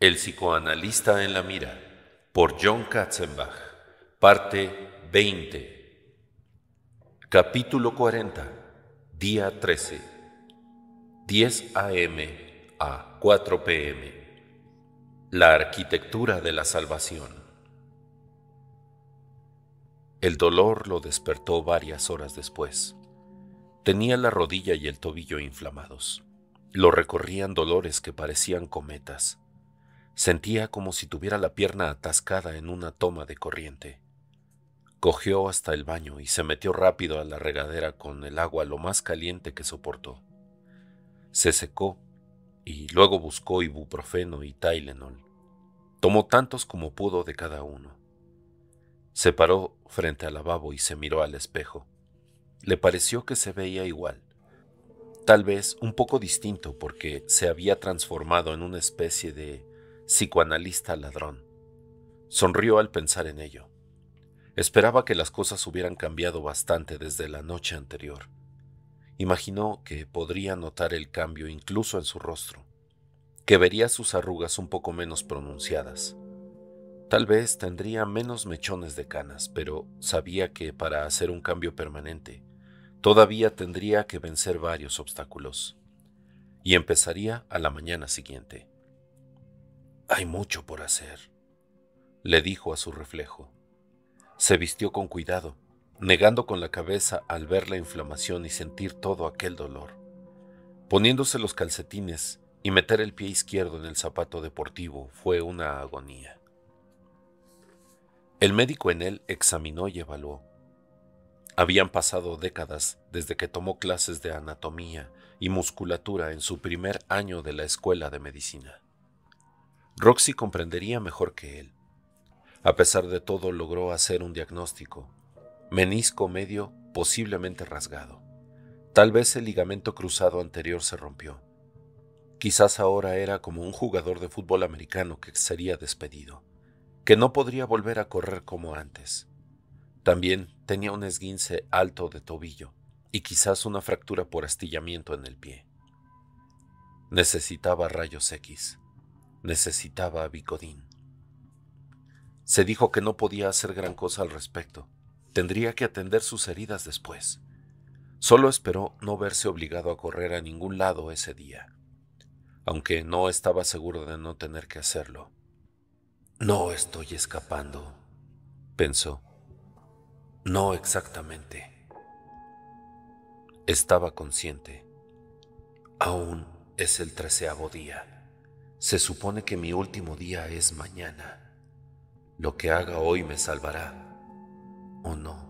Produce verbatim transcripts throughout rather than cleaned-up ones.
El psicoanalista en la mira, por John Katzenbach, parte veinte, capítulo cuarenta, día trece, diez a m a cuatro p m. La arquitectura de la salvación. El dolor lo despertó varias horas después. Tenía la rodilla y el tobillo inflamados. Lo recorrían dolores que parecían cometas. Sentía como si tuviera la pierna atascada en una toma de corriente. Cogió hasta el baño y se metió rápido a la regadera con el agua lo más caliente que soportó. Se secó y luego buscó ibuprofeno y Tylenol. Tomó tantos como pudo de cada uno. Se paró frente al lavabo y se miró al espejo. Le pareció que se veía igual, tal vez un poco distinto porque se había transformado en una especie de psicoanalista ladrón. Sonrió al pensar en ello. Esperaba que las cosas hubieran cambiado bastante desde la noche anterior. Imaginó que podría notar el cambio incluso en su rostro, que vería sus arrugas un poco menos pronunciadas. Tal vez tendría menos mechones de canas, pero sabía que para hacer un cambio permanente, todavía tendría que vencer varios obstáculos. Y empezaría a la mañana siguiente. «Hay mucho por hacer», le dijo a su reflejo. Se vistió con cuidado, negando con la cabeza al ver la inflamación y sentir todo aquel dolor. Poniéndose los calcetines y meter el pie izquierdo en el zapato deportivo fue una agonía. El médico en él examinó y evaluó. Habían pasado décadas desde que tomó clases de anatomía y musculatura en su primer año de la escuela de medicina. Roxy comprendería mejor que él. A pesar de todo, logró hacer un diagnóstico. Menisco medio posiblemente rasgado. Tal vez el ligamento cruzado anterior se rompió. Quizás ahora era como un jugador de fútbol americano que sería despedido, que no podría volver a correr como antes. También tenía un esguince alto de tobillo y quizás una fractura por astillamiento en el pie. Necesitaba rayos X. Necesitaba Vicodin. Se dijo que no podía hacer gran cosa al respecto. Tendría que atender sus heridas después. Solo esperó no verse obligado a correr a ningún lado ese día, aunque no estaba seguro de no tener que hacerlo. «No estoy escapando», pensó. «No exactamente». Estaba consciente. Aún es el treceavo día. Se supone que mi último día es mañana. Lo que haga hoy me salvará, ¿o no?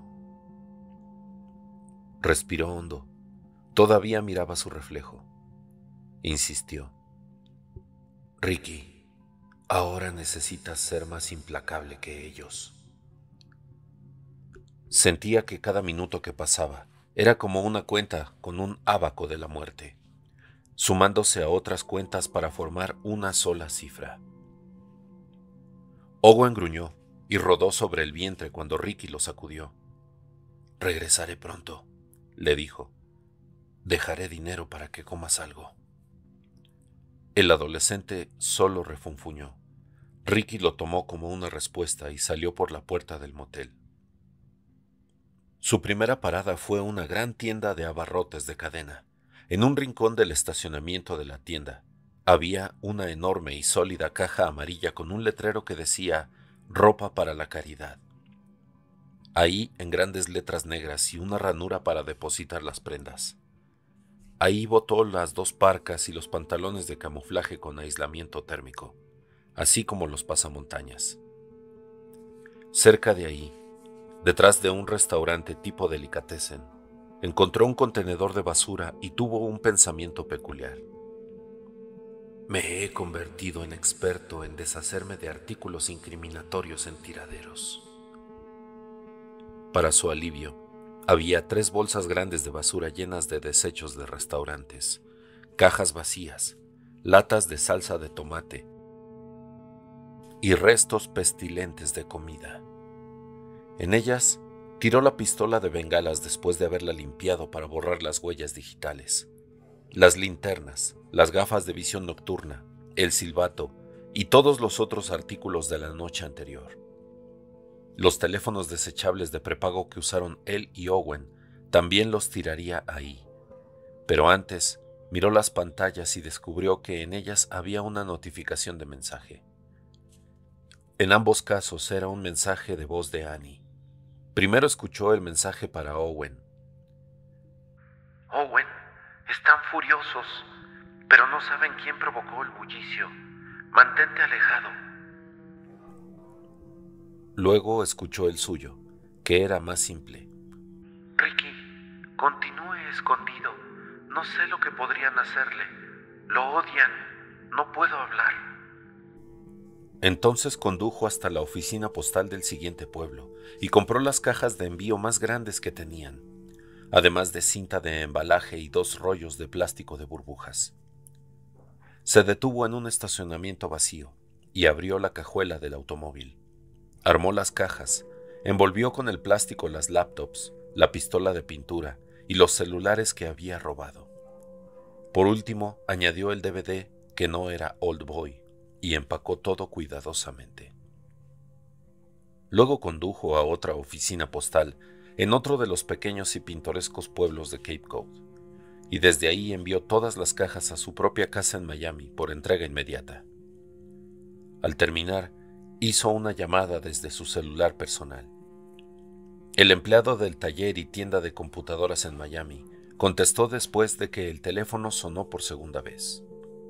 Respiró hondo. Todavía miraba su reflejo. Insistió. «Ricky, ahora necesitas ser más implacable que ellos». Sentía que cada minuto que pasaba era como una cuenta con un ábaco de la muerte, sumándose a otras cuentas para formar una sola cifra. Owen gruñó y rodó sobre el vientre cuando Ricky lo sacudió. «Regresaré pronto», le dijo. «Dejaré dinero para que comas algo». El adolescente solo refunfuñó. Ricky lo tomó como una respuesta y salió por la puerta del motel. Su primera parada fue una gran tienda de abarrotes de cadena. En un rincón del estacionamiento de la tienda había una enorme y sólida caja amarilla con un letrero que decía «Ropa para la caridad». Ahí, en grandes letras negras y una ranura para depositar las prendas. Ahí botó las dos parcas y los pantalones de camuflaje con aislamiento térmico, así como los pasamontañas. Cerca de ahí, detrás de un restaurante tipo delicatessen, encontró un contenedor de basura y tuvo un pensamiento peculiar. «Me he convertido en experto en deshacerme de artículos incriminatorios en tiraderos». Para su alivio, había tres bolsas grandes de basura llenas de desechos de restaurantes, cajas vacías, latas de salsa de tomate y restos pestilentes de comida. En ellas, tiró la pistola de bengalas después de haberla limpiado para borrar las huellas digitales, las linternas, las gafas de visión nocturna, el silbato y todos los otros artículos de la noche anterior. Los teléfonos desechables de prepago que usaron él y Owen también los tiraría ahí. Pero antes miró las pantallas y descubrió que en ellas había una notificación de mensaje. En ambos casos era un mensaje de voz de Annie. Primero escuchó el mensaje para Owen. Owen, están furiosos, pero no saben quién provocó el bullicio. Mantente alejado. Luego escuchó el suyo, que era más simple. Ricky, continúe escondido. No sé lo que podrían hacerle. Lo odian. No puedo hablar. Entonces condujo hasta la oficina postal del siguiente pueblo y compró las cajas de envío más grandes que tenían, además de cinta de embalaje y dos rollos de plástico de burbujas. Se detuvo en un estacionamiento vacío y abrió la cajuela del automóvil. Armó las cajas, envolvió con el plástico las laptops, la pistola de pintura y los celulares que había robado. Por último, añadió el D V D que no era Old Boy y empacó todo cuidadosamente. Luego condujo a otra oficina postal en otro de los pequeños y pintorescos pueblos de Cape Cod, y desde ahí envió todas las cajas a su propia casa en Miami por entrega inmediata. Al terminar, hizo una llamada desde su celular personal. El empleado del taller y tienda de computadoras en Miami contestó después de que el teléfono sonó por segunda vez.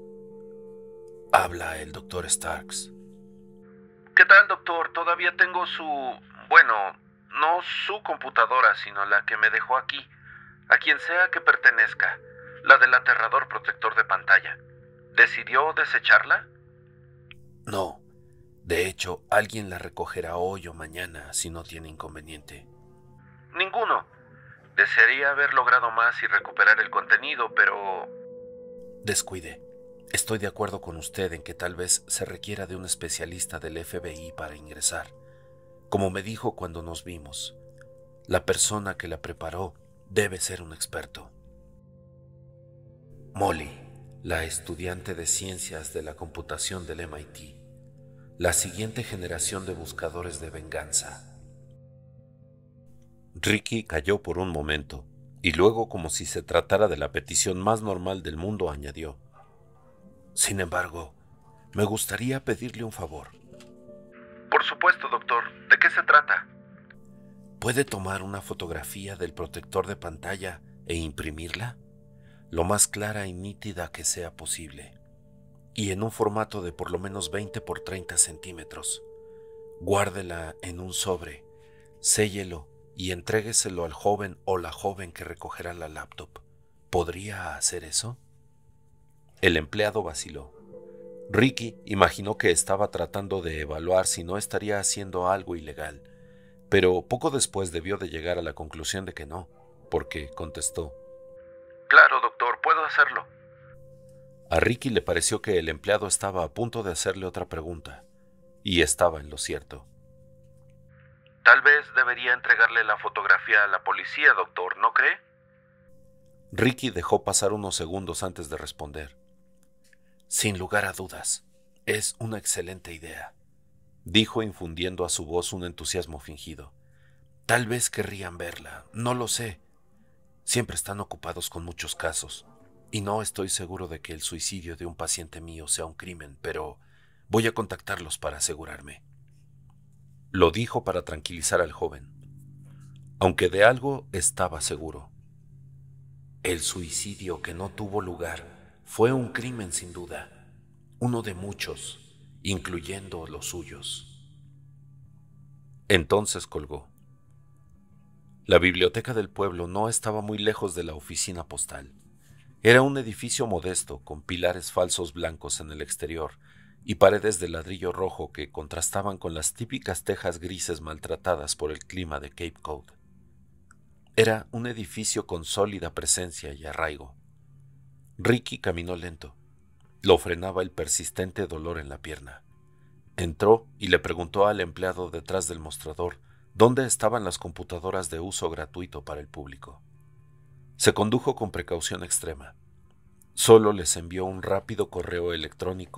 Habla el doctor Starks. ¿Qué tal, doctor? Todavía tengo su... bueno, no su computadora, sino la que me dejó aquí. A quien sea que pertenezca, la del aterrador protector de pantalla. ¿Decidió desecharla? No. De hecho, alguien la recogerá hoy o mañana si no tiene inconveniente. Ninguno. Desearía haber logrado más y recuperar el contenido, pero... Descuide. Estoy de acuerdo con usted en que tal vez se requiera de un especialista del F B I para ingresar. Como me dijo cuando nos vimos, la persona que la preparó debe ser un experto. Molly, la estudiante de ciencias de la computación del M I T, la siguiente generación de buscadores de venganza. Ricky calló por un momento, y luego, como si se tratara de la petición más normal del mundo, añadió: Sin embargo, me gustaría pedirle un favor. Por supuesto, doctor. ¿De qué se trata? ¿Puede tomar una fotografía del protector de pantalla e imprimirla? Lo más clara y nítida que sea posible, y en un formato de por lo menos veinte por treinta centímetros. Guárdela en un sobre, séllelo y entrégueselo al joven o la joven que recogerá la laptop. ¿Podría hacer eso? El empleado vaciló. Ricky imaginó que estaba tratando de evaluar si no estaría haciendo algo ilegal, pero poco después debió de llegar a la conclusión de que no, porque contestó: Claro, doctor, puedo hacerlo. A Ricky le pareció que el empleado estaba a punto de hacerle otra pregunta, y estaba en lo cierto. Tal vez debería entregarle la fotografía a la policía, doctor, ¿no cree? Ricky dejó pasar unos segundos antes de responder. Sin lugar a dudas, es una excelente idea, dijo infundiendo a su voz un entusiasmo fingido. Tal vez querrían verla, no lo sé. Siempre están ocupados con muchos casos, y no estoy seguro de que el suicidio de un paciente mío sea un crimen, pero voy a contactarlos para asegurarme. Lo dijo para tranquilizar al joven, aunque de algo estaba seguro. El suicidio que no tuvo lugar fue un crimen sin duda, uno de muchos, incluyendo los suyos. Entonces colgó. La biblioteca del pueblo no estaba muy lejos de la oficina postal. Era un edificio modesto con pilares falsos blancos en el exterior y paredes de ladrillo rojo que contrastaban con las típicas tejas grises maltratadas por el clima de Cape Cod. Era un edificio con sólida presencia y arraigo. Ricky caminó lento. Lo frenaba el persistente dolor en la pierna. Entró y le preguntó al empleado detrás del mostrador dónde estaban las computadoras de uso gratuito para el público. Se condujo con precaución extrema. Solo les envió un rápido correo electrónico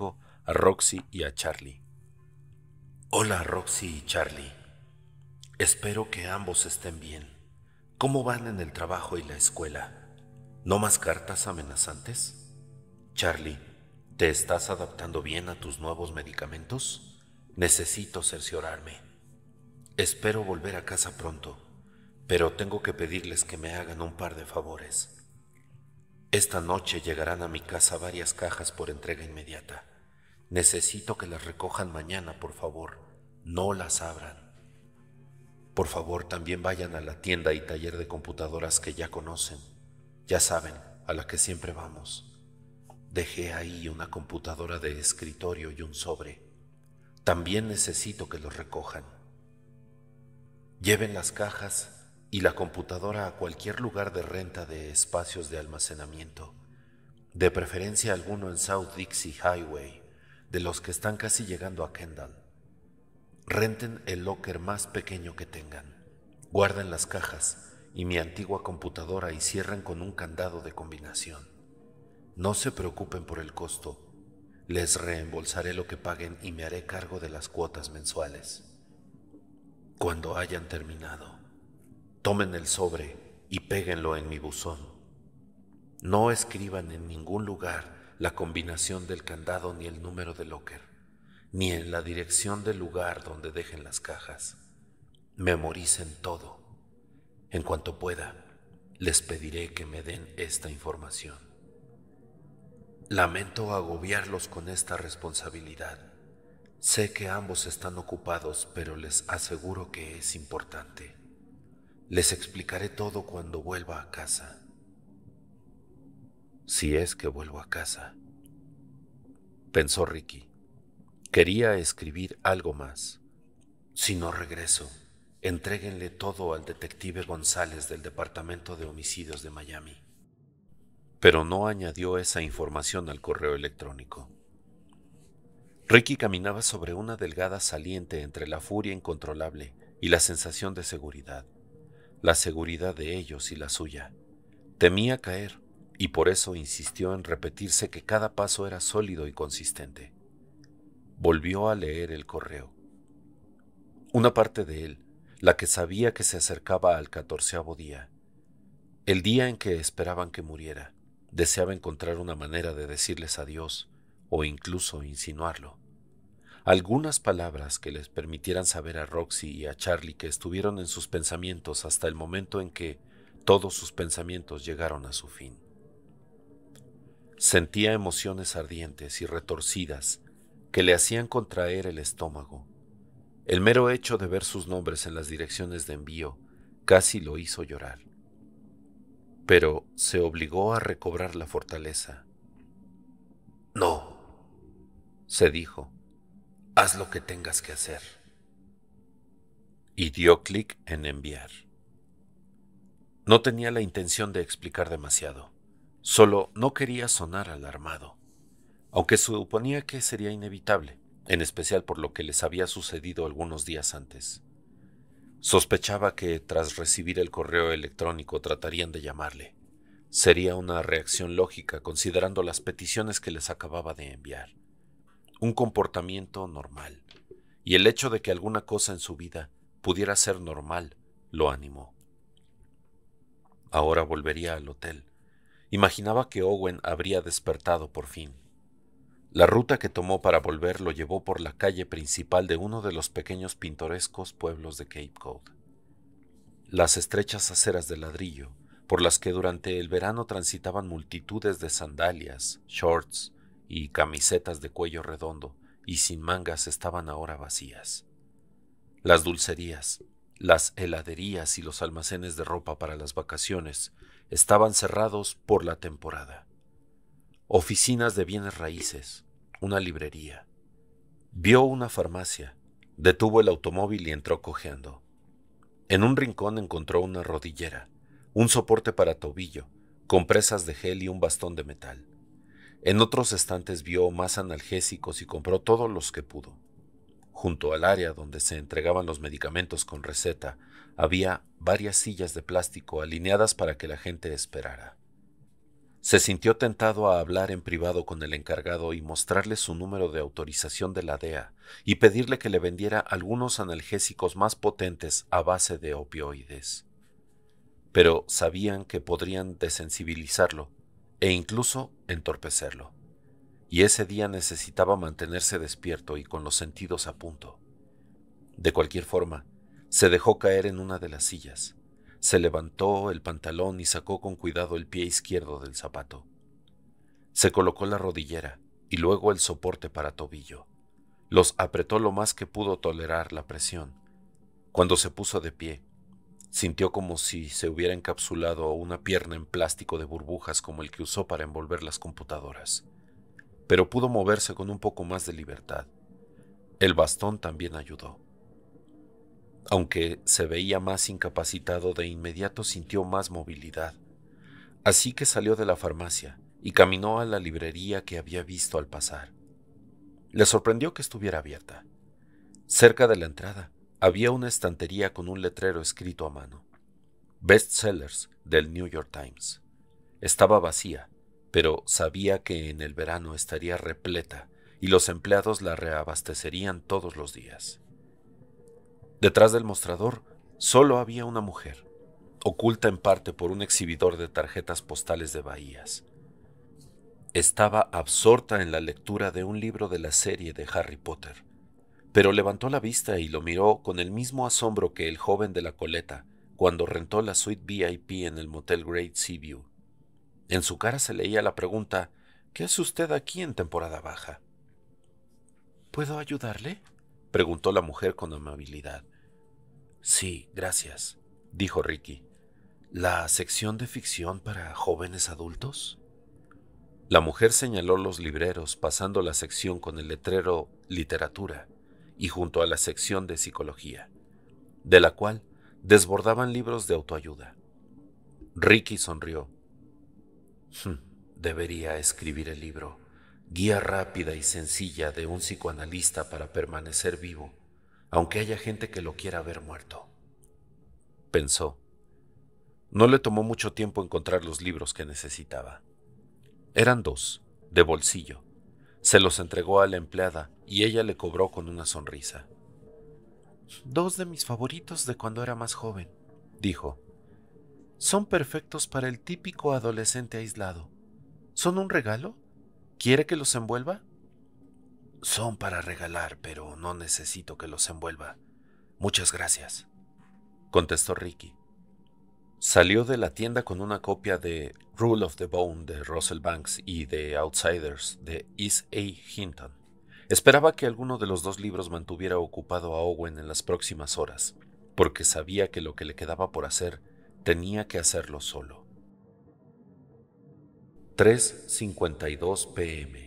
a Roxy y a Charlie. Hola, Roxy y Charlie. Espero que ambos estén bien. ¿Cómo van en el trabajo y la escuela? ¿No más cartas amenazantes? Charlie, ¿te estás adaptando bien a tus nuevos medicamentos? Necesito cerciorarme. Espero volver a casa pronto, pero tengo que pedirles que me hagan un par de favores. Esta noche llegarán a mi casa varias cajas por entrega inmediata. Necesito que las recojan mañana, por favor. No las abran. Por favor, también vayan a la tienda y taller de computadoras que ya conocen. Ya saben, a la que siempre vamos. Dejé ahí una computadora de escritorio y un sobre. También necesito que los recojan. Lleven las cajas y la computadora a cualquier lugar de renta de espacios de almacenamiento, de preferencia alguno en South Dixie Highway, de los que están casi llegando a Kendall. Renten el locker más pequeño que tengan, guarden las cajas y mi antigua computadora y cierren con un candado de combinación. No se preocupen por el costo, les reembolsaré lo que paguen y me haré cargo de las cuotas mensuales. Cuando hayan terminado, tomen el sobre y péguenlo en mi buzón. No escriban en ningún lugar la combinación del candado ni el número de locker, ni en la dirección del lugar donde dejen las cajas. Memoricen todo. En cuanto pueda, les pediré que me den esta información. Lamento agobiarlos con esta responsabilidad. Sé que ambos están ocupados, pero les aseguro que es importante. Les explicaré todo cuando vuelva a casa. Si es que vuelvo a casa, pensó Ricky. Quería escribir algo más. Si no regreso, entréguenle todo al detective González del Departamento de Homicidios de Miami. Pero no añadió esa información al correo electrónico. Ricky caminaba sobre una delgada saliente entre la furia incontrolable y la sensación de seguridad, la seguridad de ellos y la suya. Temía caer, y por eso insistió en repetirse que cada paso era sólido y consistente. Volvió a leer el correo. Una parte de él, la que sabía que se acercaba al catorceavo día, el día en que esperaban que muriera, deseaba encontrar una manera de decirles adiós, o incluso insinuarlo. Algunas palabras que les permitieran saber a Roxy y a Charlie que estuvieron en sus pensamientos hasta el momento en que todos sus pensamientos llegaron a su fin. Sentía emociones ardientes y retorcidas que le hacían contraer el estómago. El mero hecho de ver sus nombres en las direcciones de envío casi lo hizo llorar. Pero se obligó a recobrar la fortaleza. No, se dijo, haz lo que tengas que hacer. Y dio clic en enviar. No tenía la intención de explicar demasiado, solo no quería sonar alarmado, aunque suponía que sería inevitable, en especial por lo que les había sucedido algunos días antes. Sospechaba que tras recibir el correo electrónico tratarían de llamarle. Sería una reacción lógica considerando las peticiones que les acababa de enviar. Un comportamiento normal, y el hecho de que alguna cosa en su vida pudiera ser normal lo animó. Ahora volvería al hotel. Imaginaba que Owen habría despertado por fin. La ruta que tomó para volver lo llevó por la calle principal de uno de los pequeños pintorescos pueblos de Cape Cod. Las estrechas aceras de ladrillo, por las que durante el verano transitaban multitudes de sandalias, shorts y camisetas de cuello redondo y sin mangas, estaban ahora vacías. Las dulcerías, las heladerías y los almacenes de ropa para las vacaciones estaban cerrados por la temporada. Oficinas de bienes raíces, una librería. Vio una farmacia, detuvo el automóvil y entró cojeando. En un rincón encontró una rodillera, un soporte para tobillo, compresas de gel y un bastón de metal. En otros estantes vio más analgésicos y compró todos los que pudo. Junto al área donde se entregaban los medicamentos con receta, había varias sillas de plástico alineadas para que la gente esperara. Se sintió tentado a hablar en privado con el encargado y mostrarle su número de autorización de la D E A y pedirle que le vendiera algunos analgésicos más potentes a base de opioides. Pero sabían que podrían desensibilizarlo e incluso entorpecerlo, y ese día necesitaba mantenerse despierto y con los sentidos a punto. De cualquier forma, se dejó caer en una de las sillas. Se levantó el pantalón y sacó con cuidado el pie izquierdo del zapato. Se colocó la rodillera y luego el soporte para tobillo. Los apretó lo más que pudo tolerar la presión. Cuando se puso de pie, sintió como si se hubiera encapsulado una pierna en plástico de burbujas como el que usó para envolver las computadoras. Pero pudo moverse con un poco más de libertad. El bastón también ayudó. Aunque se veía más incapacitado, de inmediato sintió más movilidad. Así que salió de la farmacia y caminó a la librería que había visto al pasar. Le sorprendió que estuviera abierta. Cerca de la entrada había una estantería con un letrero escrito a mano: Bestsellers del New York Times. Estaba vacía, pero sabía que en el verano estaría repleta y los empleados la reabastecerían todos los días. Detrás del mostrador solo había una mujer, oculta en parte por un exhibidor de tarjetas postales de bahías. Estaba absorta en la lectura de un libro de la serie de Harry Potter, pero levantó la vista y lo miró con el mismo asombro que el joven de la coleta cuando rentó la suite V I P en el motel Great Seaview. En su cara se leía la pregunta: ¿qué hace usted aquí en temporada baja? ¿Puedo ayudarle?, preguntó la mujer con amabilidad. Sí, gracias, dijo Ricky. ¿La sección de ficción para jóvenes adultos? La mujer señaló los libreros, pasando la sección con el letrero literatura y junto a la sección de psicología, de la cual desbordaban libros de autoayuda. Ricky sonrió. Hm, debería escribir el libro, Guía rápida y sencilla de un psicoanalista para permanecer vivo, aunque haya gente que lo quiera ver muerto. Pensó. No le tomó mucho tiempo encontrar los libros que necesitaba. Eran dos, de bolsillo. Se los entregó a la empleada y ella le cobró con una sonrisa. Dos de mis favoritos de cuando era más joven, dijo. Son perfectos para el típico adolescente aislado. ¿Son un regalo? ¿Quiere que los envuelva? Son para regalar, pero no necesito que los envuelva. Muchas gracias, contestó Ricky. Salió de la tienda con una copia de Rule of the Bone de Russell Banks y de Outsiders de East A. Hinton. Esperaba que alguno de los dos libros mantuviera ocupado a Owen en las próximas horas, porque sabía que lo que le quedaba por hacer tenía que hacerlo solo. tres cincuenta y dos p m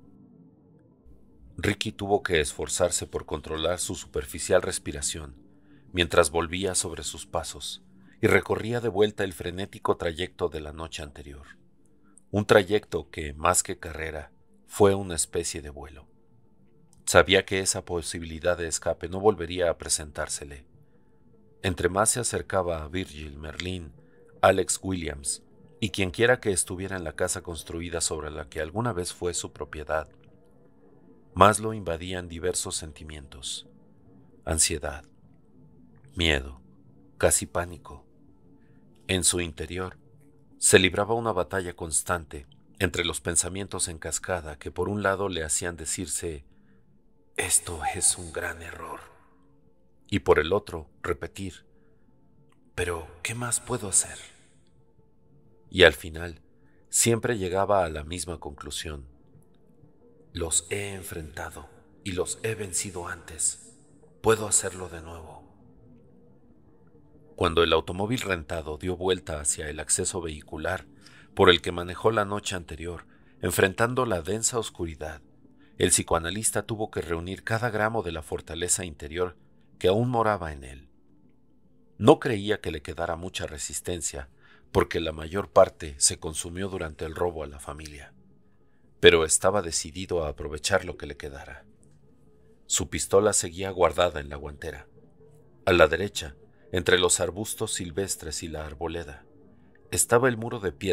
Ricky tuvo que esforzarse por controlar su superficial respiración mientras volvía sobre sus pasos y recorría de vuelta el frenético trayecto de la noche anterior. Un trayecto que, más que carrera, fue una especie de vuelo. Sabía que esa posibilidad de escape no volvería a presentársele. Entre más se acercaba a Virgil, Merlin, Alex Williams y quienquiera que estuviera en la casa construida sobre la que alguna vez fue su propiedad, más lo invadían diversos sentimientos: ansiedad, miedo, casi pánico. En su interior se libraba una batalla constante entre los pensamientos en cascada que por un lado le hacían decirse «esto es un gran error» y por el otro repetir «pero ¿qué más puedo hacer?». Y al final siempre llegaba a la misma conclusión: «los he enfrentado y los he vencido antes, puedo hacerlo de nuevo». Cuando el automóvil rentado dio vuelta hacia el acceso vehicular por el que manejó la noche anterior, enfrentando la densa oscuridad, el psicoanalista tuvo que reunir cada gramo de la fortaleza interior que aún moraba en él. No creía que le quedara mucha resistencia, porque la mayor parte se consumió durante el robo a la familia, pero estaba decidido a aprovechar lo que le quedara. Su pistola seguía guardada en la guantera. A la derecha, entre los arbustos silvestres y la arboleda, estaba el muro de piedra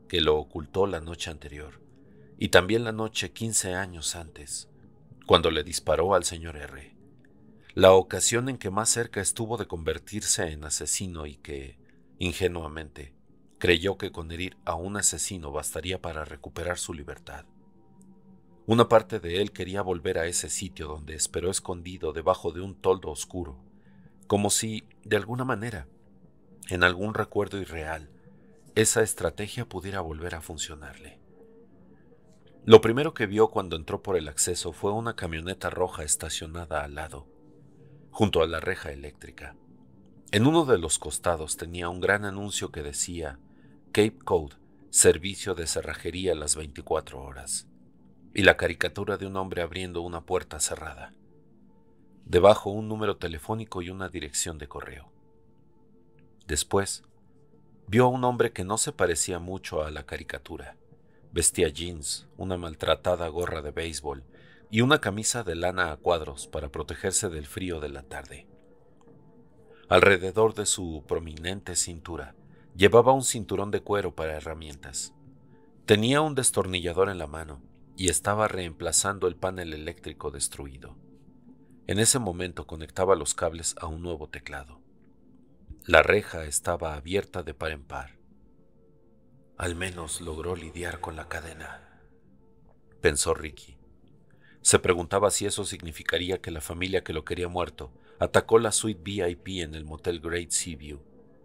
que lo ocultó la noche anterior, y también la noche quince años antes, cuando le disparó al señor R. La ocasión en que más cerca estuvo de convertirse en asesino y que, ingenuamente, creyó que con herir a un asesino bastaría para recuperar su libertad. Una parte de él quería volver a ese sitio donde esperó escondido debajo de un toldo oscuro, como si, de alguna manera, en algún recuerdo irreal, esa estrategia pudiera volver a funcionarle. Lo primero que vio cuando entró por el acceso fue una camioneta roja estacionada al lado, junto a la reja eléctrica. En uno de los costados tenía un gran anuncio que decía Cape Cod, servicio de cerrajería las veinticuatro horas, y la caricatura de un hombre abriendo una puerta cerrada. Debajo un número telefónico y una dirección de correo. Después, vio a un hombre que no se parecía mucho a la caricatura. Vestía jeans, una maltratada gorra de béisbol y una camisa de lana a cuadros para protegerse del frío de la tarde. Alrededor de su prominente cintura llevaba un cinturón de cuero para herramientas. Tenía un destornillador en la mano y estaba reemplazando el panel eléctrico destruido. En ese momento conectaba los cables a un nuevo teclado. La reja estaba abierta de par en par. Al menos logró lidiar con la cadena, pensó Ricky. Se preguntaba si eso significaría que la familia que lo quería muerto atacó la suite V I P en el motel Great Seaview.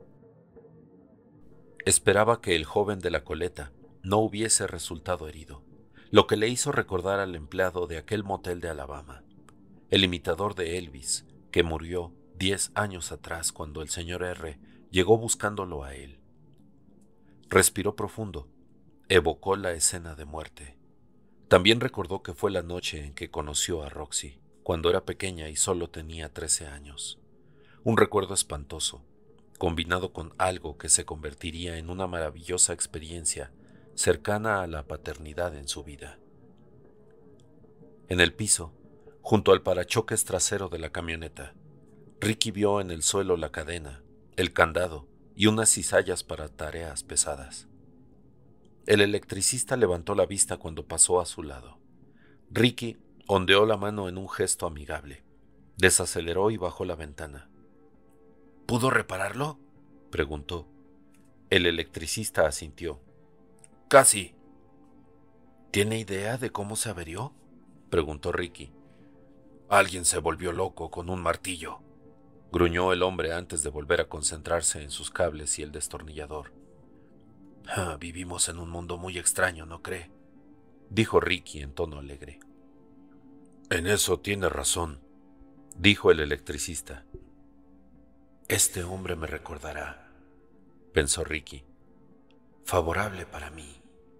Esperaba que el joven de la coleta no hubiese resultado herido, lo que le hizo recordar al empleado de aquel motel de Alabama, el imitador de Elvis, que murió diez años atrás cuando el señor R llegó buscándolo a él. Respiró profundo, evocó la escena de muerte. También recordó que fue la noche en que conoció a Roxy, cuando era pequeña y solo tenía trece años. Un recuerdo espantoso, combinado con algo que se convertiría en una maravillosa experiencia cercana a la paternidad en su vida. En el piso, junto al parachoques trasero de la camioneta, Ricky vio en el suelo la cadena, el candado y unas cizallas para tareas pesadas. El electricista levantó la vista cuando pasó a su lado. Ricky ondeó la mano en un gesto amigable, desaceleró y bajó la ventana. ¿Pudo repararlo?, preguntó. El electricista asintió. Casi. ¿Tiene idea de cómo se averió?, preguntó Ricky. Alguien se volvió loco con un martillo, gruñó el hombre antes de volver a concentrarse en sus cables y el destornillador. Ah, vivimos en un mundo muy extraño, ¿no cree?, dijo Ricky en tono alegre. En eso tiene razón, dijo el electricista. Este hombre me recordará, pensó Ricky. Favorable para mí.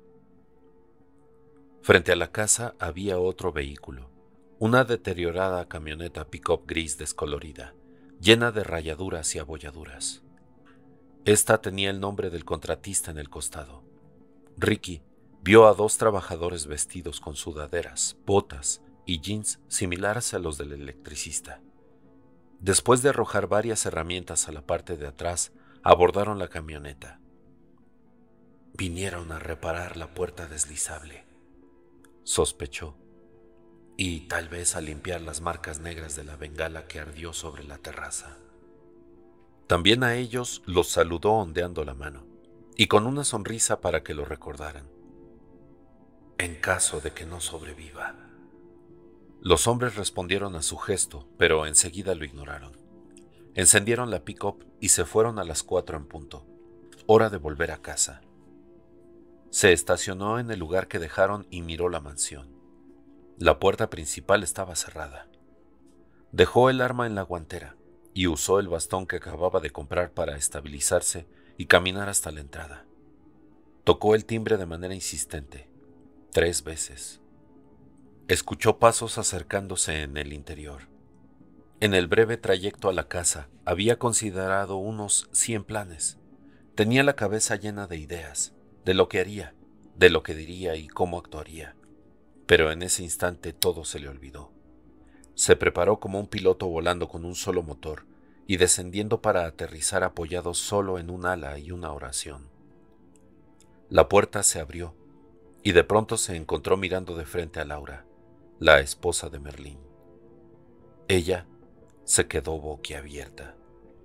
Frente a la casa había otro vehículo, una deteriorada camioneta pick-up gris descolorida, llena de rayaduras y abolladuras. Esta tenía el nombre del contratista en el costado. Ricky vio a dos trabajadores vestidos con sudaderas, botas y jeans similares a los del electricista. Después de arrojar varias herramientas a la parte de atrás, abordaron la camioneta. Vinieron a reparar la puerta deslizable, sospechó, y tal vez a limpiar las marcas negras de la bengala que ardió sobre la terraza. También a ellos los saludó ondeando la mano, y con una sonrisa para que lo recordaran. En caso de que no sobreviva. Los hombres respondieron a su gesto, pero enseguida lo ignoraron. Encendieron la pick-up y se fueron a las cuatro en punto. Hora de volver a casa. Se estacionó en el lugar que dejaron y miró la mansión. La puerta principal estaba cerrada. Dejó el arma en la guantera y usó el bastón que acababa de comprar para estabilizarse y caminar hasta la entrada. Tocó el timbre de manera insistente, tres veces. Escuchó pasos acercándose en el interior. En el breve trayecto a la casa había considerado unos cien planes. Tenía la cabeza llena de ideas, de lo que haría, de lo que diría y cómo actuaría. Pero en ese instante todo se le olvidó. Se preparó como un piloto volando con un solo motor y descendiendo para aterrizar apoyado solo en un ala y una oración. La puerta se abrió y de pronto se encontró mirando de frente a Laura, la esposa de Merlín. Ella se quedó boquiabierta.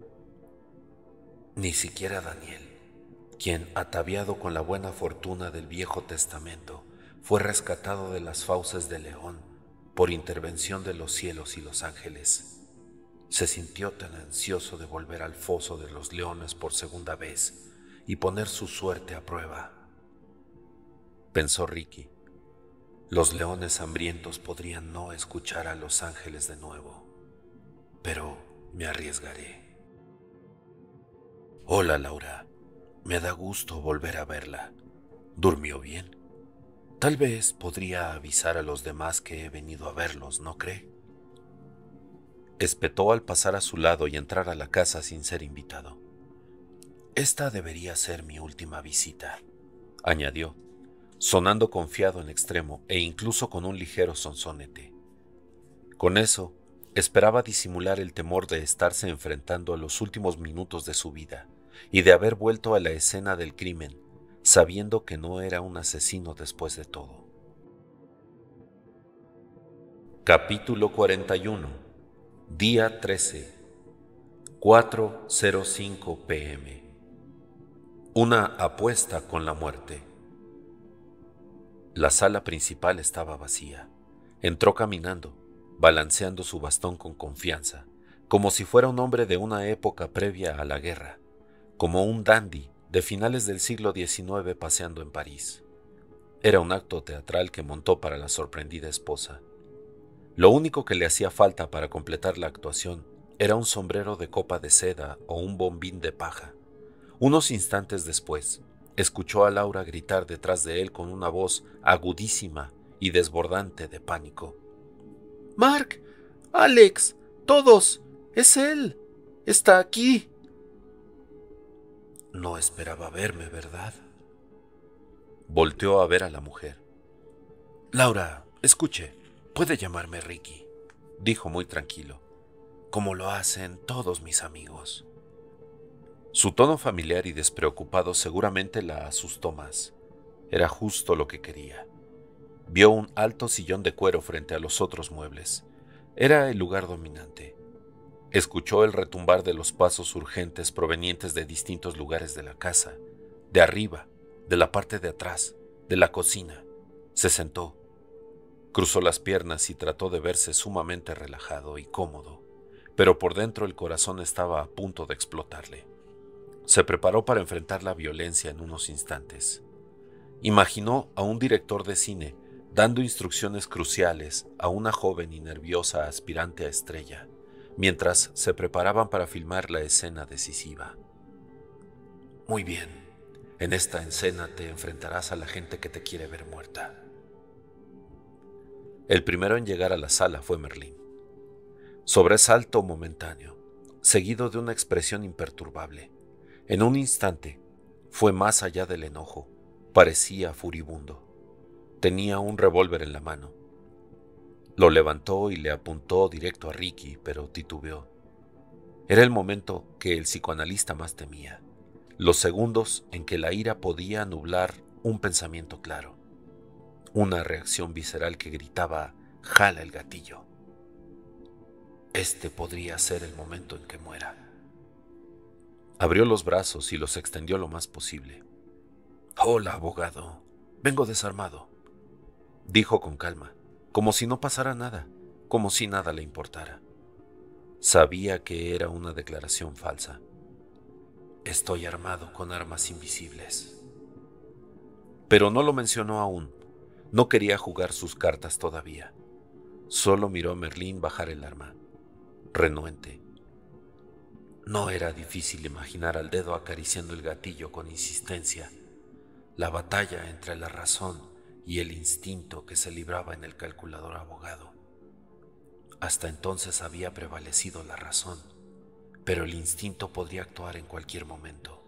Ni siquiera Daniel, quien, ataviado con la buena fortuna del Viejo Testamento, fue rescatado de las fauces del león por intervención de los cielos y los ángeles, se sintió tan ansioso de volver al foso de los leones por segunda vez y poner su suerte a prueba. Pensó Ricky, los leones hambrientos podrían no escuchar a los ángeles de nuevo, pero me arriesgaré. Hola, Laura, me da gusto volver a verla. ¿Durmió bien? Tal vez podría avisar a los demás que he venido a verlos, ¿no cree? Espetó al pasar a su lado y entrar a la casa sin ser invitado. Esta debería ser mi última visita, añadió, sonando confiado en extremo e incluso con un ligero sonsonete. Con eso, esperaba disimular el temor de estarse enfrentando a los últimos minutos de su vida y de haber vuelto a la escena del crimen, sabiendo que no era un asesino después de todo. Capítulo cuarenta y uno. Día trece. cuatro cero cinco p m Una apuesta con la muerte. La sala principal estaba vacía. Entró caminando, balanceando su bastón con confianza, como si fuera un hombre de una época previa a la guerra, como un dandy de finales del siglo diecinueve paseando en París. Era un acto teatral que montó para la sorprendida esposa. Lo único que le hacía falta para completar la actuación era un sombrero de copa de seda o un bombín de paja. Unos instantes después, escuchó a Laura gritar detrás de él con una voz agudísima y desbordante de pánico. «Mark, Alex, todos, es él, está aquí». No esperaba verme, ¿verdad? Volteó a ver a la mujer. Laura, escuche, puede llamarme Ricky, dijo muy tranquilo, como lo hacen todos mis amigos. Su tono familiar y despreocupado seguramente la asustó más. Era justo lo que quería. Vio un alto sillón de cuero frente a los otros muebles. Era el lugar dominante. Escuchó el retumbar de los pasos urgentes provenientes de distintos lugares de la casa, de arriba, de la parte de atrás, de la cocina. Se sentó, cruzó las piernas y trató de verse sumamente relajado y cómodo, pero por dentro el corazón estaba a punto de explotarle. Se preparó para enfrentar la violencia en unos instantes. Imaginó a un director de cine dando instrucciones cruciales a una joven y nerviosa aspirante a estrella, mientras se preparaban para filmar la escena decisiva. Muy bien, en esta escena te enfrentarás a la gente que te quiere ver muerta. El primero en llegar a la sala fue Merlín. Sobresalto momentáneo, seguido de una expresión imperturbable. En un instante, fue más allá del enojo, parecía furibundo. Tenía un revólver en la mano. Lo levantó y le apuntó directo a Ricky, pero titubeó. Era el momento que el psicoanalista más temía, los segundos en que la ira podía nublar un pensamiento claro, una reacción visceral que gritaba, «Jala el gatillo». Este podría ser el momento en que muera. Abrió los brazos y los extendió lo más posible. «Hola, abogado. Vengo desarmado», dijo con calma, como si no pasara nada, como si nada le importara. Sabía que era una declaración falsa. «Estoy armado con armas invisibles». Pero no lo mencionó aún. No quería jugar sus cartas todavía. Solo miró a Merlín bajar el arma, renuente. No era difícil imaginar al dedo acariciando el gatillo con insistencia, la batalla entre la razón y el instinto que se libraba en el calculador abogado. Hasta entonces había prevalecido la razón, pero el instinto podría actuar en cualquier momento.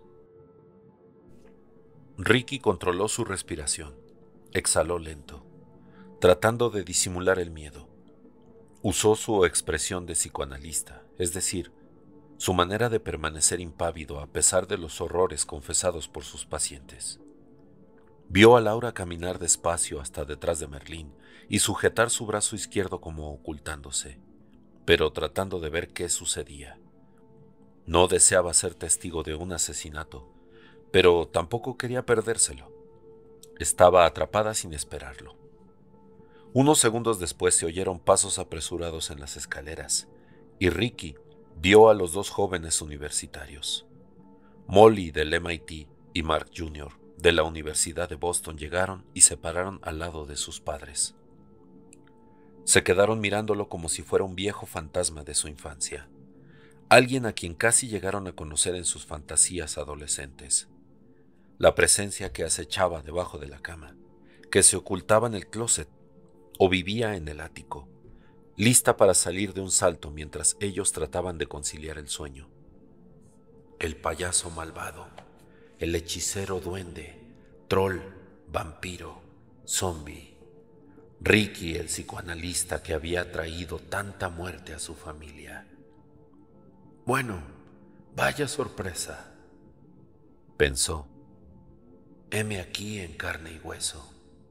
Ricky controló su respiración, exhaló lento, tratando de disimular el miedo. Usó su expresión de psicoanalista, es decir, su manera de permanecer impávido a pesar de los horrores confesados por sus pacientes. Vio a Laura caminar despacio hasta detrás de Merlín y sujetar su brazo izquierdo como ocultándose, pero tratando de ver qué sucedía. No deseaba ser testigo de un asesinato, pero tampoco quería perdérselo. Estaba atrapada sin esperarlo. Unos segundos después se oyeron pasos apresurados en las escaleras, y Ricky vio a los dos jóvenes universitarios. Molly del M I T y Mark junior de la Universidad de Boston llegaron y se pararon al lado de sus padres. Se quedaron mirándolo como si fuera un viejo fantasma de su infancia, alguien a quien casi llegaron a conocer en sus fantasías adolescentes. La presencia que acechaba debajo de la cama, que se ocultaba en el closet o vivía en el ático, lista para salir de un salto mientras ellos trataban de conciliar el sueño. El payaso malvado, el hechicero duende, troll, vampiro, zombie. Ricky, el psicoanalista que había traído tanta muerte a su familia. Bueno, vaya sorpresa, pensó. Heme aquí en carne y hueso.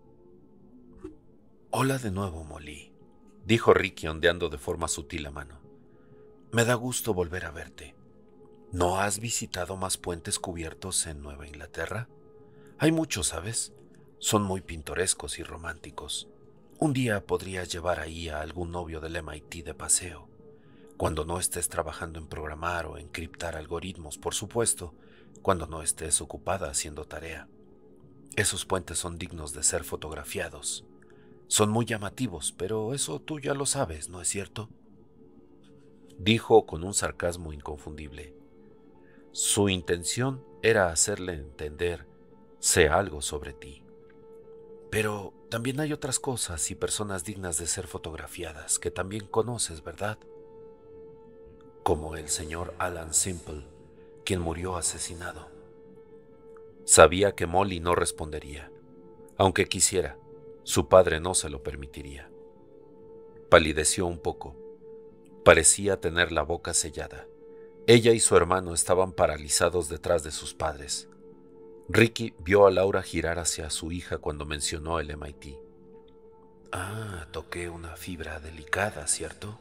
Hola de nuevo, Molly, dijo Ricky ondeando de forma sutil la mano. Me da gusto volver a verte. ¿No has visitado más puentes cubiertos en Nueva Inglaterra? Hay muchos, ¿sabes? Son muy pintorescos y románticos. Un día podrías llevar ahí a algún novio del M I T de paseo. Cuando no estés trabajando en programar o encriptar algoritmos, por supuesto, cuando no estés ocupada haciendo tarea. Esos puentes son dignos de ser fotografiados. Son muy llamativos, pero eso tú ya lo sabes, ¿no es cierto? Dijo con un sarcasmo inconfundible. Su intención era hacerle entender, sé algo sobre ti. Pero también hay otras cosas y personas dignas de ser fotografiadas que también conoces, ¿verdad? Como el señor Alan Simple, quien murió asesinado. Sabía que Molly no respondería. Aunque quisiera, su padre no se lo permitiría. Palideció un poco. Parecía tener la boca sellada. Ella y su hermano estaban paralizados detrás de sus padres. Ricky vio a Laura girar hacia su hija cuando mencionó el M I T. Ah, toqué una fibra delicada, ¿cierto?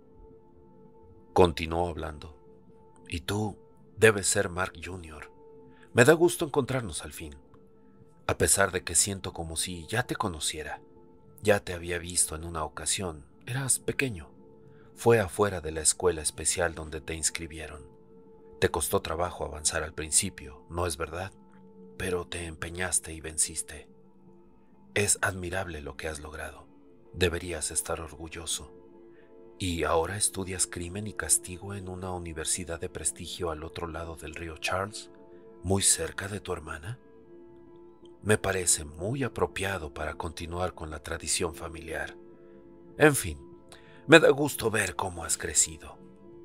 Continuó hablando. Y tú debes ser Mark junior Me da gusto encontrarnos al fin. A pesar de que siento como si ya te conociera. Ya te había visto en una ocasión. Eras pequeño. Fue afuera de la escuela especial donde te inscribieron. Te costó trabajo avanzar al principio, ¿no es verdad? Pero te empeñaste y venciste. Es admirable lo que has logrado. Deberías estar orgulloso. ¿Y ahora estudias crimen y castigo en una universidad de prestigio al otro lado del río Charles, muy cerca de tu hermana? Me parece muy apropiado para continuar con la tradición familiar. En fin, me da gusto ver cómo has crecido.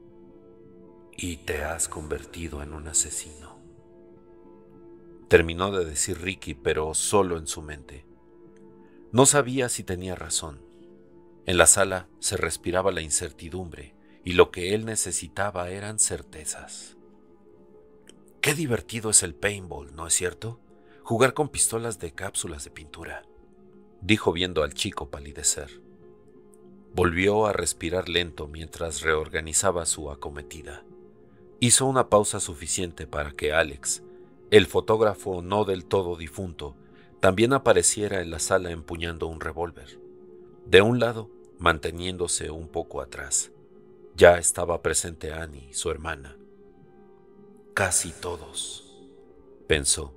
Y te has convertido en un asesino. Terminó de decir Ricky, pero solo en su mente. No sabía si tenía razón. En la sala se respiraba la incertidumbre y lo que él necesitaba eran certezas. Qué divertido es el paintball, ¿no es cierto? Jugar con pistolas de cápsulas de pintura, dijo viendo al chico palidecer. Volvió a respirar lento mientras reorganizaba su acometida. Hizo una pausa suficiente para que Alex, el fotógrafo no del todo difunto, también apareciera en la sala empuñando un revólver. De un lado, manteniéndose un poco atrás, ya estaba presente Annie, su hermana. Casi todos, pensó.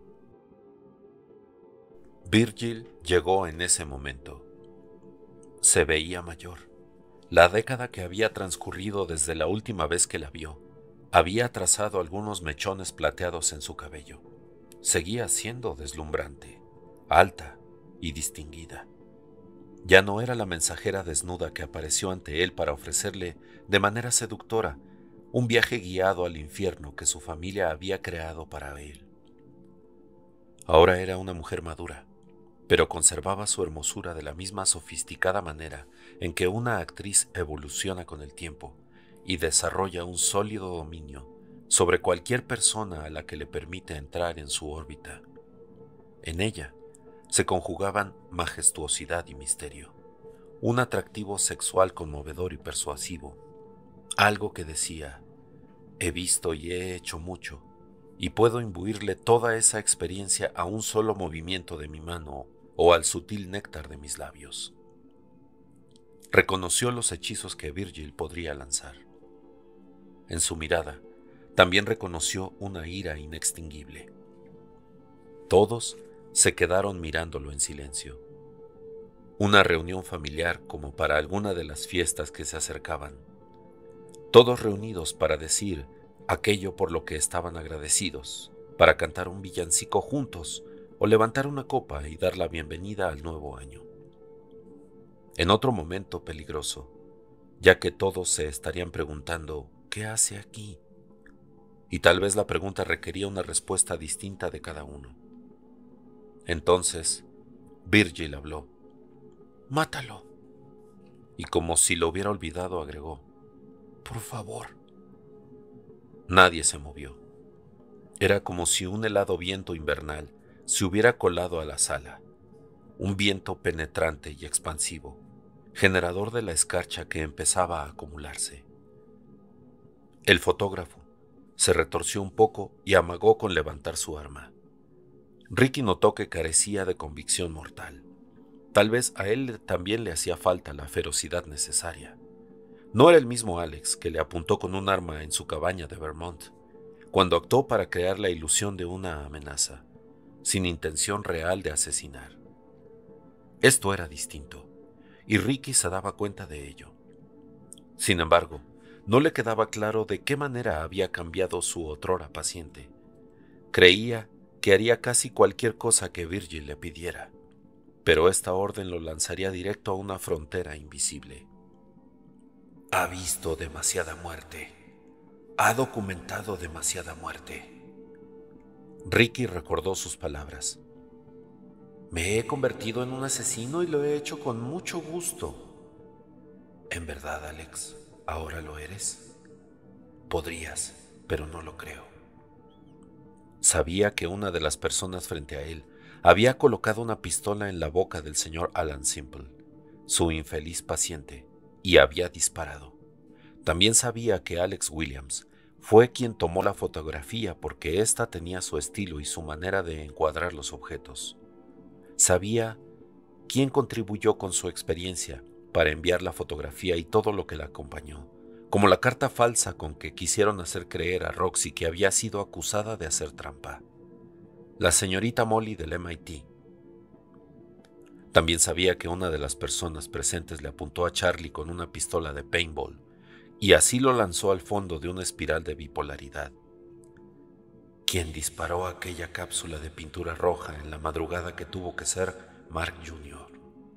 Virgil llegó en ese momento. Se veía mayor. La década que había transcurrido desde la última vez que la vio había trazado algunos mechones plateados en su cabello. Seguía siendo deslumbrante, alta y distinguida. Ya no era la mensajera desnuda que apareció ante él para ofrecerle, de manera seductora, un viaje guiado al infierno que su familia había creado para él. Ahora era una mujer madura, pero conservaba su hermosura de la misma sofisticada manera en que una actriz evoluciona con el tiempo y desarrolla un sólido dominio sobre cualquier persona a la que le permite entrar en su órbita. En ella se conjugaban majestuosidad y misterio, un atractivo sexual conmovedor y persuasivo, algo que decía: he visto y he hecho mucho, y puedo imbuirle toda esa experiencia a un solo movimiento de mi mano o al sutil néctar de mis labios. Reconoció los hechizos que Virgil podría lanzar. En su mirada también reconoció una ira inextinguible. Todos se quedaron mirándolo en silencio. Una reunión familiar como para alguna de las fiestas que se acercaban. Todos reunidos para decir aquello por lo que estaban agradecidos, para cantar un villancico juntos o levantar una copa y dar la bienvenida al nuevo año. En otro momento peligroso, ya que todos se estarían preguntando ¿qué hace aquí? Y tal vez la pregunta requería una respuesta distinta de cada uno. Entonces, Virgil habló: «Mátalo». Y como si lo hubiera olvidado, agregó: «Por favor». Nadie se movió. Era como si un helado viento invernal se hubiera colado a la sala, un viento penetrante y expansivo, generador de la escarcha que empezaba a acumularse. El fotógrafo se retorció un poco y amagó con levantar su arma. Ricky notó que carecía de convicción mortal. Tal vez a él también le hacía falta la ferocidad necesaria. No era el mismo Alex que le apuntó con un arma en su cabaña de Vermont, cuando actuó para crear la ilusión de una amenaza, sin intención real de asesinar. Esto era distinto, y Ricky se daba cuenta de ello. Sin embargo, no le quedaba claro de qué manera había cambiado su otrora paciente. Creía que haría casi cualquier cosa que Virgil le pidiera, pero esta orden lo lanzaría directo a una frontera invisible. Ha visto demasiada muerte. Ha documentado demasiada muerte. Ricky recordó sus palabras. Me he convertido en un asesino y lo he hecho con mucho gusto. ¿En verdad, Alex, ahora lo eres? Podrías, pero no lo creo. Sabía que una de las personas frente a él había colocado una pistola en la boca del señor Alan Simple, su infeliz paciente, y había disparado. También sabía que Alex Williams fue quien tomó la fotografía porque ésta tenía su estilo y su manera de encuadrar los objetos. Sabía quién contribuyó con su experiencia para enviar la fotografía y todo lo que la acompañó, como la carta falsa con que quisieron hacer creer a Roxy que había sido acusada de hacer trampa. La señorita Molly del M I T. También sabía que una de las personas presentes le apuntó a Charlie con una pistola de paintball y así lo lanzó al fondo de una espiral de bipolaridad. Quien disparó aquella cápsula de pintura roja en la madrugada que tuvo que ser Mark junior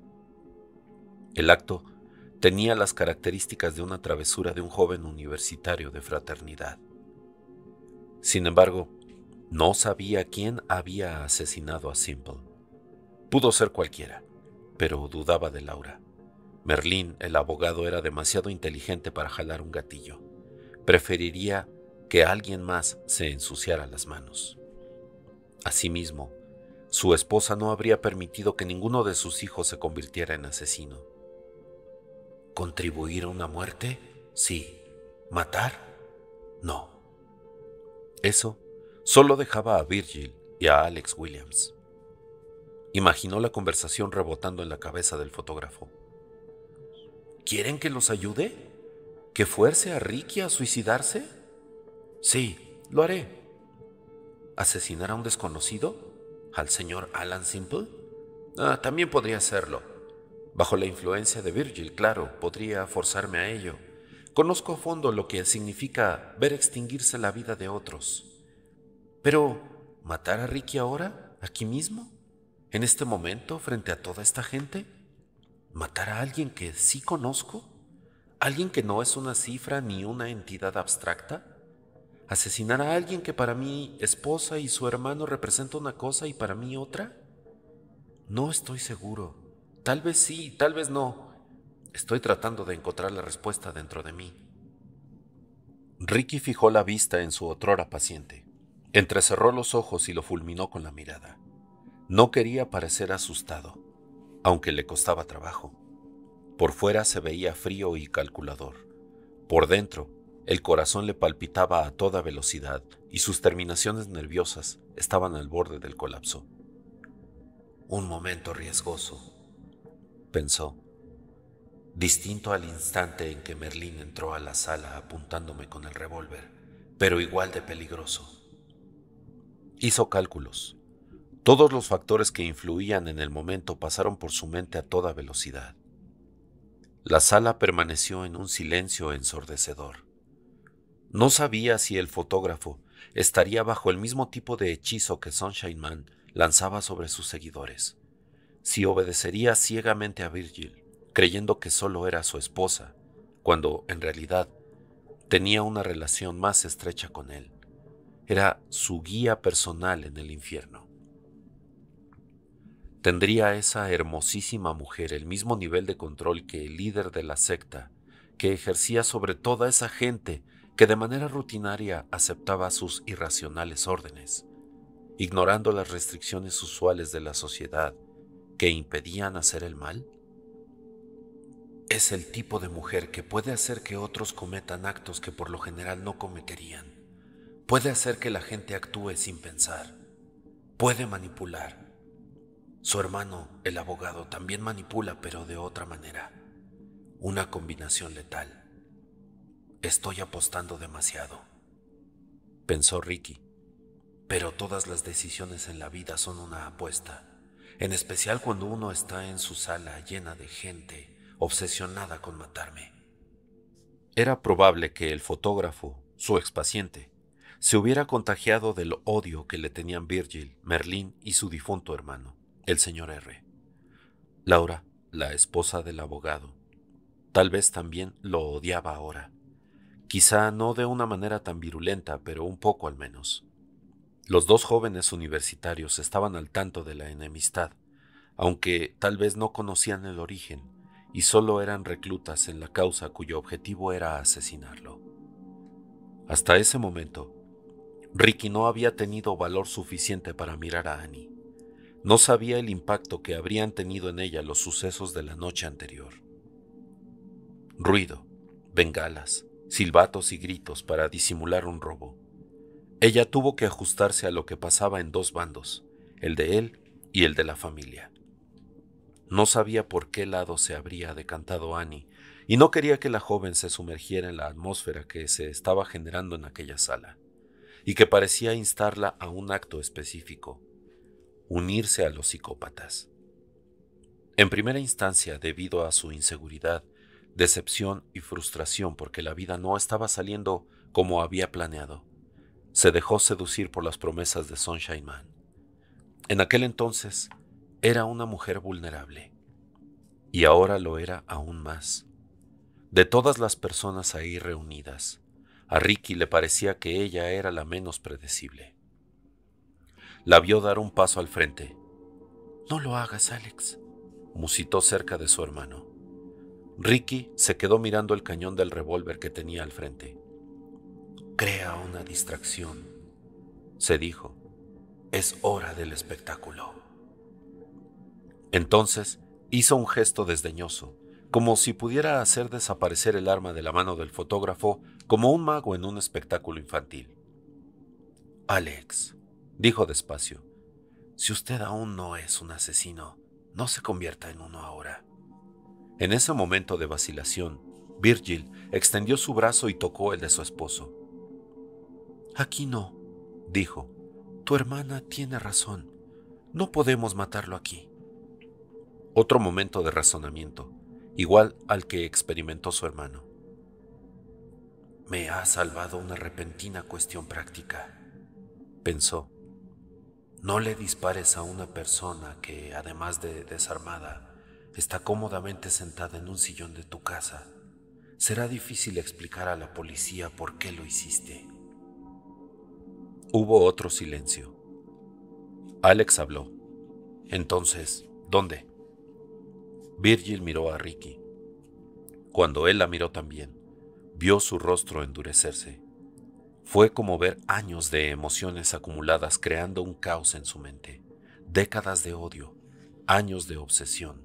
El acto tenía las características de una travesura de un joven universitario de fraternidad. Sin embargo, no sabía quién había asesinado a Simple. Pudo ser cualquiera, pero dudaba de Laura. Merlín, el abogado, era demasiado inteligente para jalar un gatillo. Preferiría que alguien más se ensuciara las manos. Asimismo, su esposa no habría permitido que ninguno de sus hijos se convirtiera en asesino. ¿Contribuir a una muerte? Sí. ¿Matar? No. Eso solo dejaba a Virgil y a Alex Williams. Imaginó la conversación rebotando en la cabeza del fotógrafo. ¿Quieren que los ayude? ¿Que fuerce a Ricky a suicidarse? Sí, lo haré. ¿Asesinar a un desconocido? ¿Al señor Alan Simple? Ah, también podría hacerlo. Bajo la influencia de Virgil, claro, podría forzarme a ello. Conozco a fondo lo que significa ver extinguirse la vida de otros. Pero, ¿matar a Ricky ahora? ¿Aquí mismo? ¿En este momento, frente a toda esta gente? ¿Matar a alguien que sí conozco? ¿Alguien que no es una cifra ni una entidad abstracta? ¿Asesinar a alguien que para mi esposa y su hermano representa una cosa y para mí otra? No estoy seguro. Tal vez sí, tal vez no. Estoy tratando de encontrar la respuesta dentro de mí. Ricky fijó la vista en su otrora paciente. Entrecerró los ojos y lo fulminó con la mirada. No quería parecer asustado, aunque le costaba trabajo. Por fuera se veía frío y calculador. Por dentro, el corazón le palpitaba a toda velocidad y sus terminaciones nerviosas estaban al borde del colapso. Un momento riesgoso, pensó, distinto al instante en que Merlín entró a la sala apuntándome con el revólver, pero igual de peligroso. Hizo cálculos. Todos los factores que influían en el momento pasaron por su mente a toda velocidad. La sala permaneció en un silencio ensordecedor. No sabía si el fotógrafo estaría bajo el mismo tipo de hechizo que Sunshine Man lanzaba sobre sus seguidores, si obedecería ciegamente a Virgil, creyendo que solo era su esposa, cuando, en realidad, tenía una relación más estrecha con él. Era su guía personal en el infierno. ¿Tendría esa hermosísima mujer el mismo nivel de control que el líder de la secta, que ejercía sobre toda esa gente que de manera rutinaria aceptaba sus irracionales órdenes, ignorando las restricciones usuales de la sociedad que impedían hacer el mal? Es el tipo de mujer que puede hacer que otros cometan actos que por lo general no cometerían. Puede hacer que la gente actúe sin pensar. Puede manipular. Su hermano, el abogado, también manipula, pero de otra manera. Una combinación letal. Estoy apostando demasiado, pensó Ricky. Pero todas las decisiones en la vida son una apuesta, en especial cuando uno está en su sala llena de gente obsesionada con matarme. Era probable que el fotógrafo, su expaciente, se hubiera contagiado del odio que le tenían Virgil, Merlín y su difunto hermano, el señor R. Laura, la esposa del abogado, tal vez también lo odiaba ahora. Quizá no de una manera tan virulenta, pero un poco al menos. Los dos jóvenes universitarios estaban al tanto de la enemistad, aunque tal vez no conocían el origen y solo eran reclutas en la causa cuyo objetivo era asesinarlo. Hasta ese momento, Ricky no había tenido valor suficiente para mirar a Annie. No sabía el impacto que habrían tenido en ella los sucesos de la noche anterior. Ruido, bengalas, silbatos y gritos para disimular un robo. Ella tuvo que ajustarse a lo que pasaba en dos bandos, el de él y el de la familia. No sabía por qué lado se habría decantado Annie y no quería que la joven se sumergiera en la atmósfera que se estaba generando en aquella sala y que parecía instarla a un acto específico, unirse a los psicópatas. En primera instancia, debido a su inseguridad, decepción y frustración porque la vida no estaba saliendo como había planeado, se dejó seducir por las promesas de Sunshine Man. En aquel entonces era una mujer vulnerable, y ahora lo era aún más. De todas las personas ahí reunidas, a Ricky le parecía que ella era la menos predecible. La vio dar un paso al frente. «No lo hagas, Alex», musitó cerca de su hermano. Ricky se quedó mirando el cañón del revólver que tenía al frente. «Crea una distracción», se dijo. «Es hora del espectáculo». Entonces hizo un gesto desdeñoso, como si pudiera hacer desaparecer el arma de la mano del fotógrafo como un mago en un espectáculo infantil. «Alex», dijo despacio, «si usted aún no es un asesino, no se convierta en uno ahora». En ese momento de vacilación, Virgil extendió su brazo y tocó el de su esposo. «Aquí no», dijo. «Tu hermana tiene razón. No podemos matarlo aquí». Otro momento de razonamiento, igual al que experimentó su hermano. «Me ha salvado una repentina cuestión práctica», pensó. «No le dispares a una persona que, además de desarmada, está cómodamente sentada en un sillón de tu casa. Será difícil explicar a la policía por qué lo hiciste». Hubo otro silencio. Alex habló. «Entonces, ¿dónde?» Virgil miró a Ricky. Cuando él la miró también, vio su rostro endurecerse. Fue como ver años de emociones acumuladas creando un caos en su mente, décadas de odio, años de obsesión,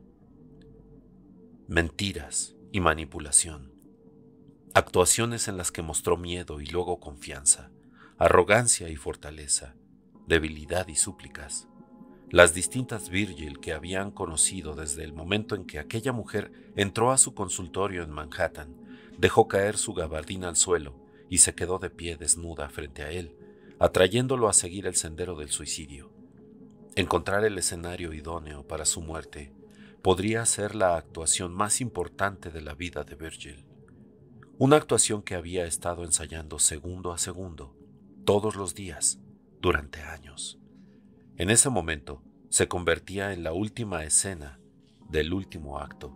mentiras y manipulación, actuaciones en las que mostró miedo y luego confianza, arrogancia y fortaleza, debilidad y súplicas. Las distintas Virgil que habían conocido desde el momento en que aquella mujer entró a su consultorio en Manhattan, dejó caer su gabardina al suelo y se quedó de pie desnuda frente a él, atrayéndolo a seguir el sendero del suicidio. Encontrar el escenario idóneo para su muerte podría ser la actuación más importante de la vida de Virgil. Una actuación que había estado ensayando segundo a segundo, todos los días, durante años. En ese momento se convertía en la última escena del último acto.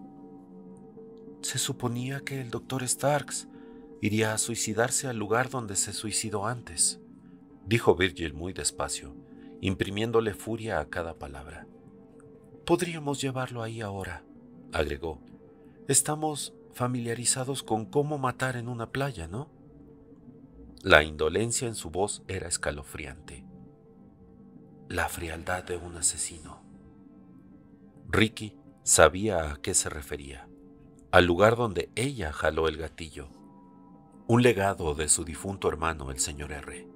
Se suponía que el doctor Starks iría a suicidarse al lugar donde se suicidó antes, dijo Virgil muy despacio, imprimiéndole furia a cada palabra. Podríamos llevarlo ahí ahora, agregó. Estamos familiarizados con cómo matar en una playa, ¿no? La indolencia en su voz era escalofriante. La frialdad de un asesino. Ricky sabía a qué se refería, al lugar donde ella jaló el gatillo, un legado de su difunto hermano, el señor R.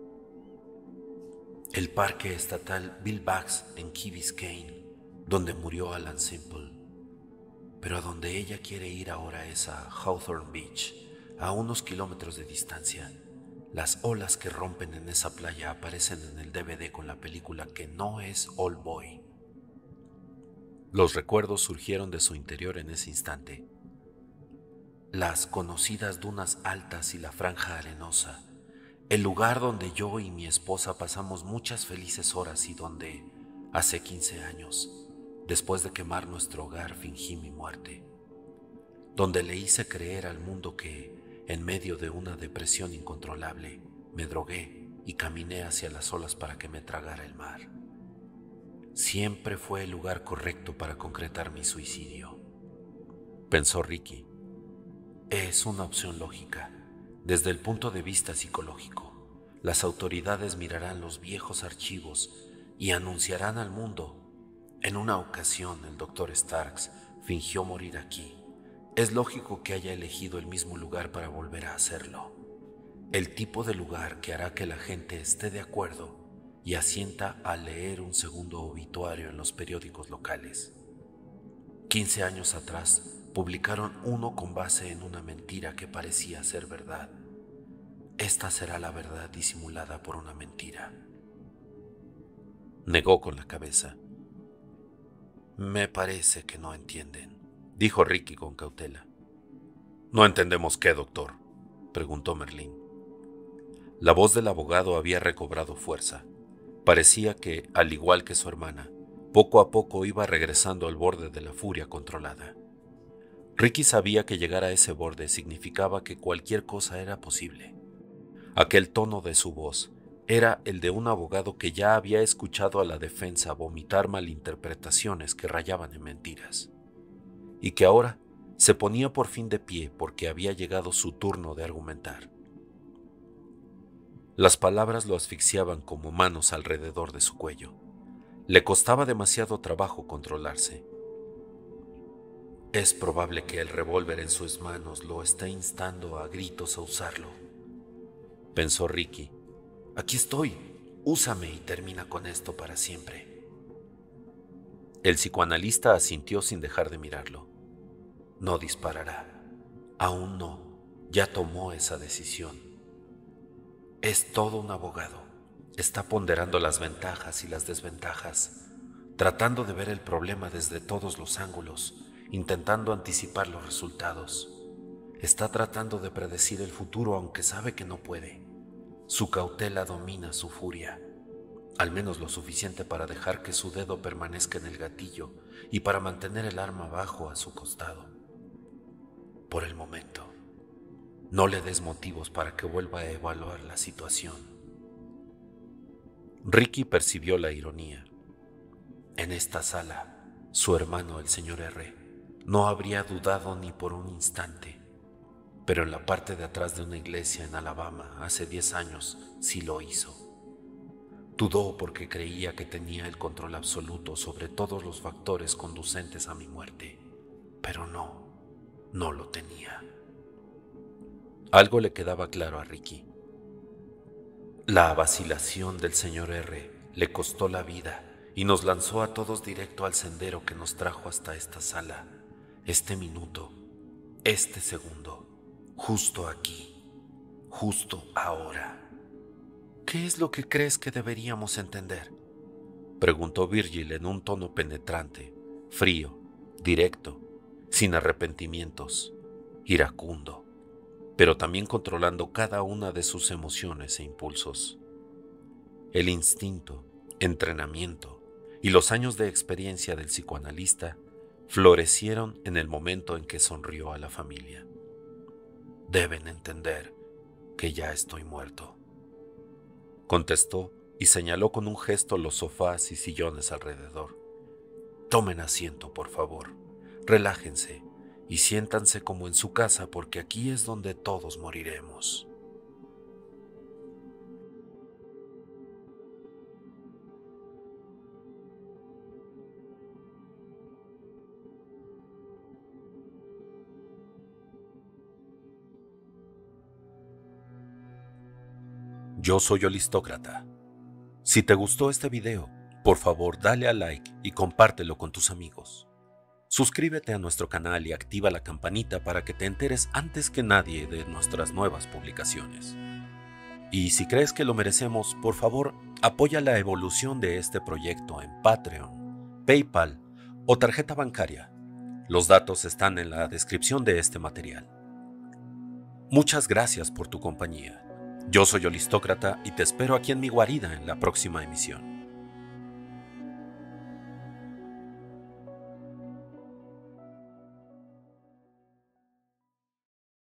El parque estatal Bill Bugs en Key Biscayne, donde murió Alan Simple. Pero a donde ella quiere ir ahora es a Hawthorne Beach, a unos kilómetros de distancia. Las olas que rompen en esa playa aparecen en el D V D con la película que no es Old Boy. Los recuerdos surgieron de su interior en ese instante. Las conocidas dunas altas y la franja arenosa, el lugar donde yo y mi esposa pasamos muchas felices horas y donde, hace quince años, después de quemar nuestro hogar, fingí mi muerte. Donde le hice creer al mundo que, en medio de una depresión incontrolable, me drogué y caminé hacia las olas para que me tragara el mar. Siempre fue el lugar correcto para concretar mi suicidio, pensó Ricky. Es una opción lógica. Desde el punto de vista psicológico, las autoridades mirarán los viejos archivos y anunciarán al mundo. En una ocasión el doctor Starks fingió morir aquí. Es lógico que haya elegido el mismo lugar para volver a hacerlo. El tipo de lugar que hará que la gente esté de acuerdo y asienta a leer un segundo obituario en los periódicos locales. Quince años atrás publicaron uno con base en una mentira que parecía ser verdad. Esta será la verdad disimulada por una mentira. Negó con la cabeza. Me parece que no entienden, dijo Ricky con cautela. ¿No entendemos qué, doctor?, preguntó Merlín. La voz del abogado había recobrado fuerza. Parecía que, al igual que su hermana, poco a poco iba regresando al borde de la furia controlada. Ricky sabía que llegar a ese borde significaba que cualquier cosa era posible. Aquel tono de su voz era el de un abogado que ya había escuchado a la defensa vomitar malinterpretaciones que rayaban en mentiras, y que ahora se ponía por fin de pie porque había llegado su turno de argumentar. Las palabras lo asfixiaban como manos alrededor de su cuello. Le costaba demasiado trabajo controlarse. Es probable que el revólver en sus manos lo esté instando a gritos a usarlo, pensó Ricky. Aquí estoy, úsame y termina con esto para siempre. El psicoanalista asintió sin dejar de mirarlo. No disparará. Aún no. Ya tomó esa decisión. Es todo un abogado. Está ponderando las ventajas y las desventajas, tratando de ver el problema desde todos los ángulos, intentando anticipar los resultados. Está tratando de predecir el futuro aunque sabe que no puede. Su cautela domina su furia, al menos lo suficiente para dejar que su dedo permanezca en el gatillo y para mantener el arma abajo a su costado. Por el momento, no le des motivos para que vuelva a evaluar la situación. Ricky percibió la ironía. En esta sala, su hermano, el señor R, no habría dudado ni por un instante, pero en la parte de atrás de una iglesia en Alabama hace diez años sí lo hizo. Dudó porque creía que tenía el control absoluto sobre todos los factores conducentes a mi muerte, pero no, no lo tenía. Algo le quedaba claro a Ricky. La vacilación del señor R le costó la vida y nos lanzó a todos directo al sendero que nos trajo hasta esta sala, este minuto, este segundo, justo aquí, justo ahora. ¿Qué es lo que crees que deberíamos entender?, preguntó Virgil en un tono penetrante, frío, directo, sin arrepentimientos, iracundo, pero también controlando cada una de sus emociones e impulsos. El instinto, entrenamiento y los años de experiencia del psicoanalista florecieron en el momento en que sonrió a la familia. Deben entender que ya estoy muerto, contestó y señaló con un gesto los sofás y sillones alrededor. Tomen asiento, por favor, relájense y siéntanse como en su casa porque aquí es donde todos moriremos. Yo soy Holistócrata. Si te gustó este video, por favor dale a like y compártelo con tus amigos. Suscríbete a nuestro canal y activa la campanita para que te enteres antes que nadie de nuestras nuevas publicaciones. Y si crees que lo merecemos, por favor, apoya la evolución de este proyecto en Patreon, PayPal o tarjeta bancaria. Los datos están en la descripción de este material. Muchas gracias por tu compañía. Yo soy Holistócrata y te espero aquí en mi guarida en la próxima emisión.